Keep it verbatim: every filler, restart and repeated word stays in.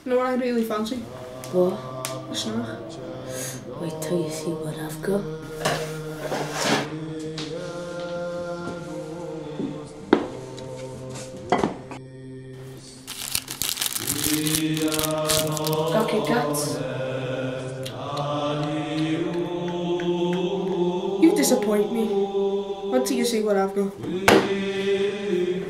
You know what I really fancy? What? A snack. Wait till you see what I've got. Got Kit Kats? You disappoint me. Wait till you see what I've got.